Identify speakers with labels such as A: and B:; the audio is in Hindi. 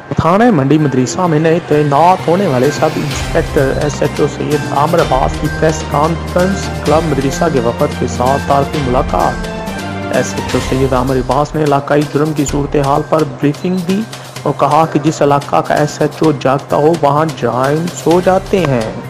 A: थाना मंडी मदरसा में नए तैनात होने वाले sub inspector SHO Syed Aamir Abbas की प्रेस कॉन्फ्रेंस। क्लब मदरसा के वफद के साथ तारफी मुलाकात। SHO सैयद आमिर अब्बास ने इलाकाई जुर्म की सूरत हाल पर ब्रीफिंग दी और कहा कि जिस इलाका का SHO जागता हो वहाँ जराइम सो जाते हैं।